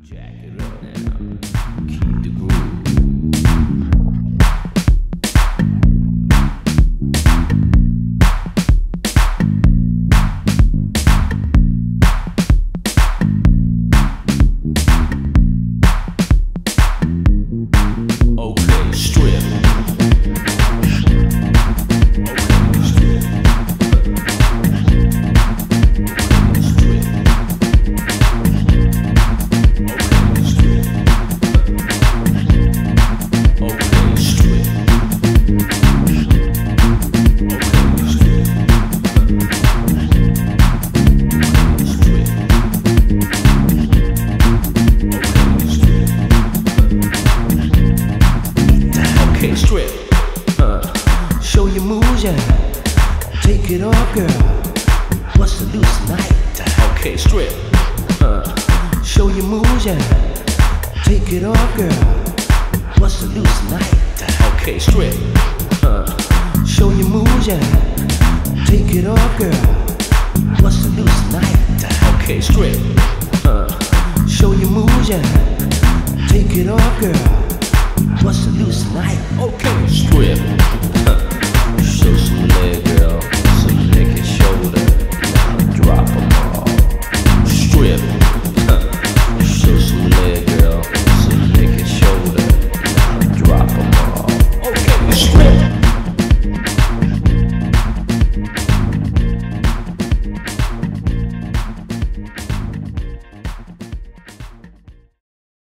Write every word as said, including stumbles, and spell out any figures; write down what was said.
Jack it up now. Keep the groove. Okay, strip. Strip, uh, show your moves, yeah. Take it off, girl. What's the loose tonight? Okay, strip, uh, show your moves, yeah. Take it off, girl. What's the loose tonight? Okay, strip, uh, show your moves, yeah. Take it off, girl. What's the loose tonight? Okay, strip, uh, show your moves, yeah. Take it off, girl. What's the loose tonight? Okay, strip.